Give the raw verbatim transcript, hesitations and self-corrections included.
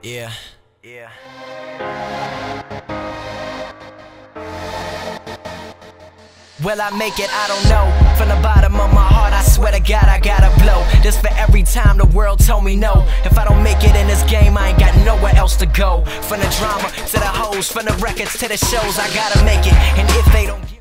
Yeah, yeah. Will I make it? I don't know. From the bottom of my heart, I swear to God, I gotta blow. This for every time the world told me no. If I don't make it in this game, I ain't got nowhere else to go. From the drama to the hoes, from the records to the shows, I gotta make it. And if they don't